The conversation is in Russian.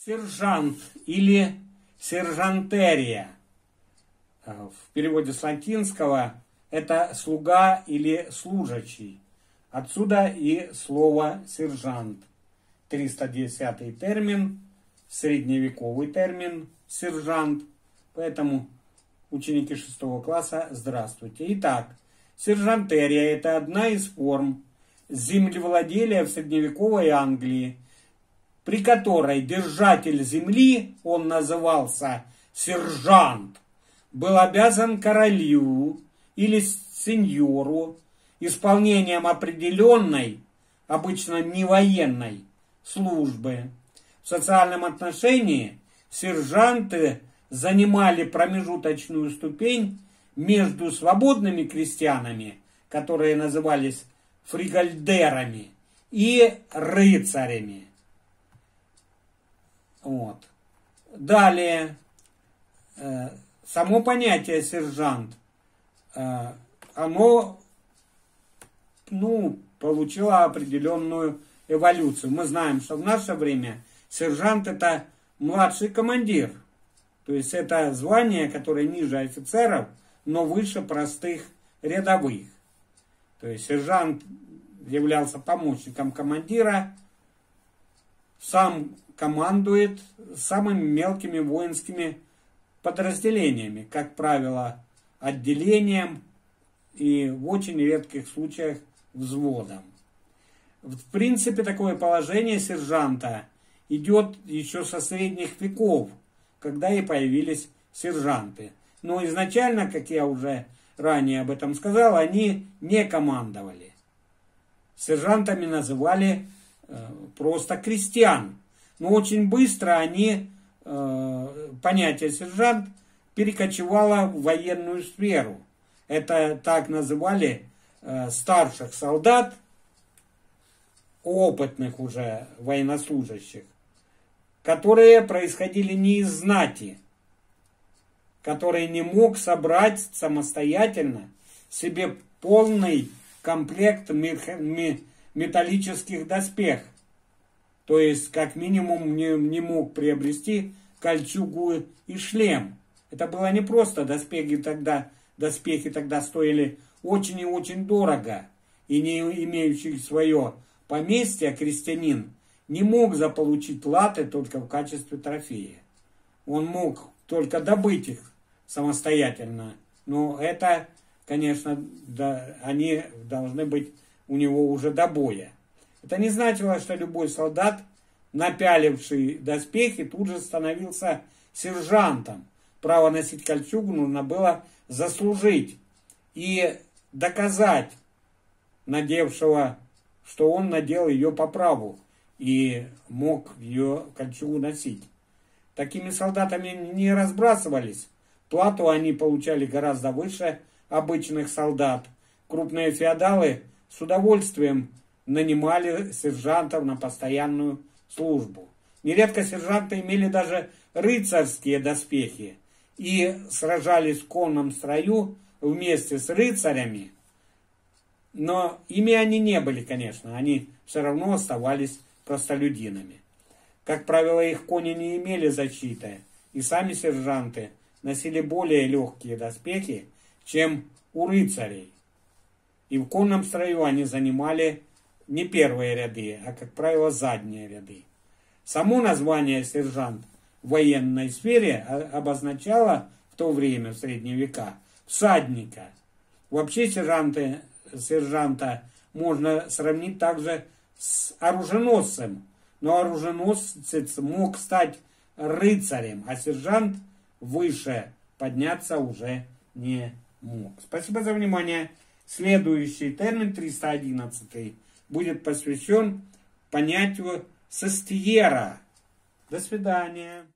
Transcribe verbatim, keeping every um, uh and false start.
Сержант или сержантерия. В переводе с латинского это слуга или служащий. Отсюда и слово сержант. триста десятый термин, средневековый термин сержант. Поэтому ученики шестого класса, здравствуйте. Итак, сержантерия – это одна из форм землевладелия в средневековой Англии, при которой держатель земли, он назывался сержант, был обязан королю или сеньору исполнением определенной, обычно не военной, службы. В социальном отношении сержанты занимали промежуточную ступень между свободными крестьянами, которые назывались фригальдерами, и рыцарями. Вот. Далее, э, само понятие сержант, э, оно ну, получило определенную эволюцию. Мы знаем, что в наше время сержант это младший командир. То есть это звание, которое ниже офицеров, но выше простых рядовых. То есть сержант являлся помощником командира, сам командует самыми мелкими воинскими подразделениями, как правило, отделением и в очень редких случаях взводом. В принципе, такое положение сержанта идет еще со средних веков, когда и появились сержанты. Но изначально, как я уже ранее об этом сказал, они не командовали. Сержантами называли э, просто крестьян. Но очень быстро они, э, понятие сержант перекочевало в военную сферу. Это так называли э, старших солдат, опытных уже военнослужащих, которые происходили не из знати, который не мог собрать самостоятельно себе полный комплект металлических доспехов. То есть, как минимум, не, не мог приобрести кольчугу и шлем. Это было не просто. Доспехи тогда, доспехи тогда стоили очень и очень дорого. И не имеющий свое поместье крестьянин не мог заполучить латы только в качестве трофея. Он мог только добыть их самостоятельно. Но это, конечно, да, они должны быть у него уже до боя. Это не значило, что любой солдат, напяливший доспехи, тут же становился сержантом. Право носить кольчугу нужно было заслужить и доказать надевшего, что он надел ее по праву и мог ее кольчугу носить. Такими солдатами не разбрасывались. Плату они получали гораздо выше обычных солдат. Крупные феодалы с удовольствием нанимали сержантов на постоянную службу. Нередко сержанты имели даже рыцарские доспехи и сражались в конном строю вместе с рыцарями. Но ими они не были, конечно, они все равно оставались простолюдинами. Как правило, их кони не имели защиты, и сами сержанты носили более легкие доспехи, чем у рыцарей. И в конном строю они занимали не первые ряды, а, как правило, задние ряды. Само название сержант в военной сфере обозначало в то время, в средние века, всадника. Вообще сержанты, сержанта можно сравнить также с оруженосцем. Но оруженосец мог стать рыцарем, а сержант выше подняться уже не мог. Спасибо за внимание. Следующий термин, триста одиннадцатый, будет посвящен понятию сестьера. До свидания.